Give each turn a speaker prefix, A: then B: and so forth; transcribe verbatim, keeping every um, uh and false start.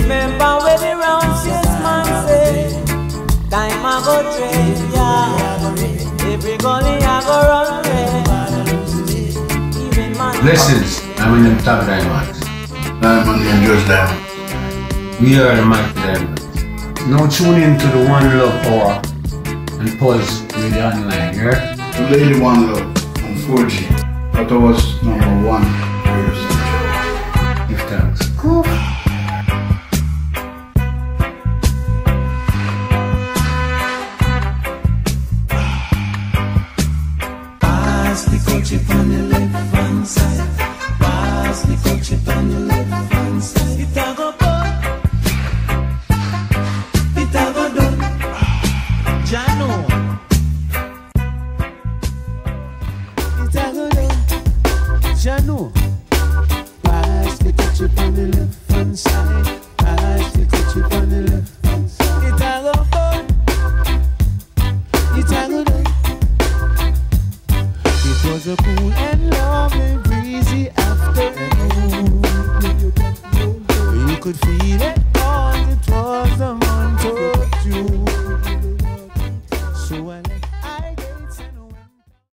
A: Remember when the round six man say, time I go train, yeah. Every gully I go run red. Even man.
B: Blessings, I'm in them top diamonds.
C: Diamond and just diamond.
B: We are the mighty diamonds. Now tune in to the One Love Power and Pulse Radio Online, yeah?
C: The Lady One Love on four G. That was number one radio station.
B: Give thanks.
A: Pass the Kouchie on the left hand side. Pass the Kouchie on the left hand side. It a go good. It a go done. Jano. It a go done. Jano. Pass the Kouchie on the left hand side. Pass the Kouchie on the left hand side. It a go good. It a go done. It was a cool and lovely breezy afternoon. You could feel it all